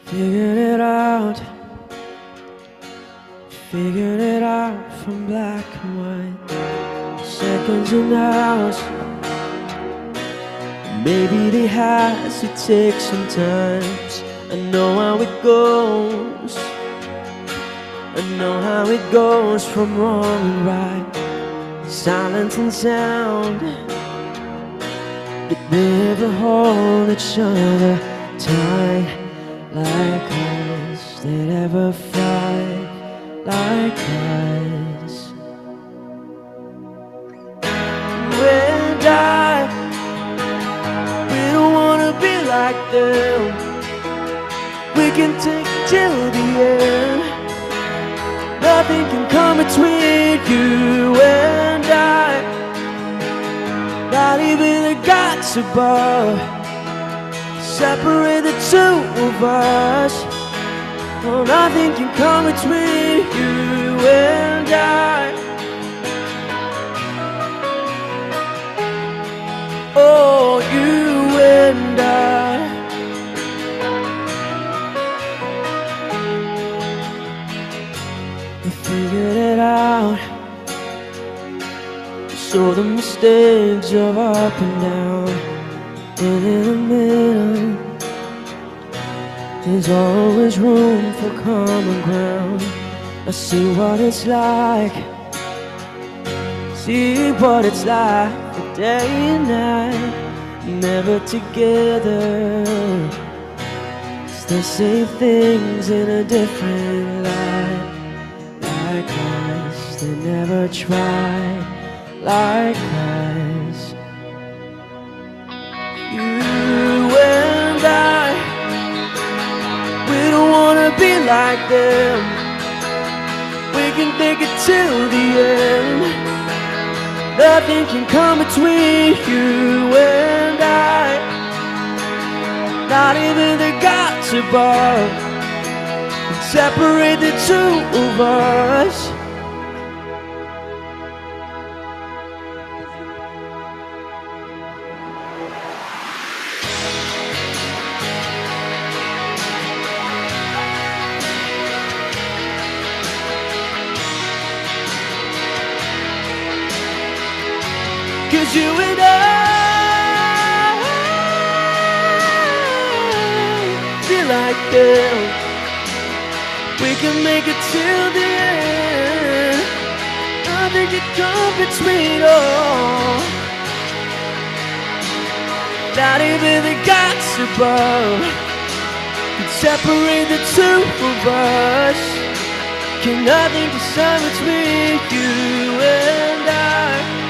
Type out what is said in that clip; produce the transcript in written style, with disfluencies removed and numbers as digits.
Figured it out, figured it out from black and white, seconds and hours. Maybe they had to take some time. I know how it goes, I know how it goes from wrong and right, silence and sound. But never hold each other tight like us. They'd ever fight like us. You and I, we don't wanna be like them. We can take it till the end. Nothing can come between you and I, not even the gods above separate the two of us. Oh, nothing can come between you and I. Oh, you and I. We figured it out. So the mistakes of up and down, and in the middle there's always room for common ground. I see what it's like, see what it's like for day and night, never together. 'Cause they say things in a different light, like us. They never try like us. You and I, we don't wanna be like them. We can take it till the end. Nothing can come between you and I, not even the gods above can separate the two of us. Cause you and I be like them. We can make it till the end. Nothing can come between us, not even the gods above can separate the two of us. Can nothing stand between you and I.